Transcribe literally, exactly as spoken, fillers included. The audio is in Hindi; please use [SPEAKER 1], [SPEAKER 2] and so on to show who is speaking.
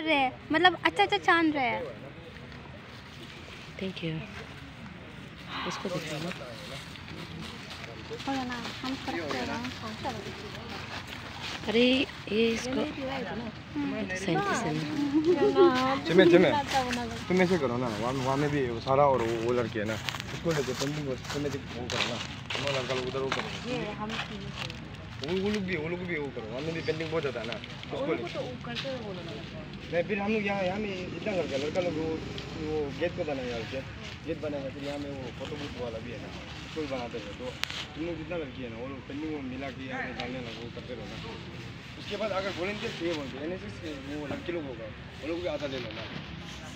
[SPEAKER 1] रहे हैं, मतलब अच्छा अच्छा छान रहे हैं।
[SPEAKER 2] Thank you. इसको देखो
[SPEAKER 1] ना हम करते हैं।
[SPEAKER 2] अरे ये इसको सैंतीस है ना।
[SPEAKER 3] चमे चमे तुम ऐसे करो ना, वहाँ वहाँ में भी सारा और वो लड़की है ना, उसको लेके पेंटिंग वो करो ना, वो लड़का लोग उधर वो करो, वो वो लोग भी वो लोग भी वो करो, वहाँ में भी पेंटिंग बहुत ज़्यादा है ना, उसको नहीं फिर हम लोग यहाँ यहाँ में इतना करके लड़का लोग वो वो गेट को बनाएगा, गेट बनाएगा, फिर यहाँ में वो फोटो बूथ वाला भी है ना, उसको भी बनाते हैं। तो तुम लोग जितना लड़की है ना वो लोग पेंटिंग मिला के यहाँ में डालने लगा, वो करते रहो ना। उसके बाद अगर वॉलंटियर चाहिए बोलते एन एस एस वो लड़के लोग होगा, वो लोग भी आधा ले लेना।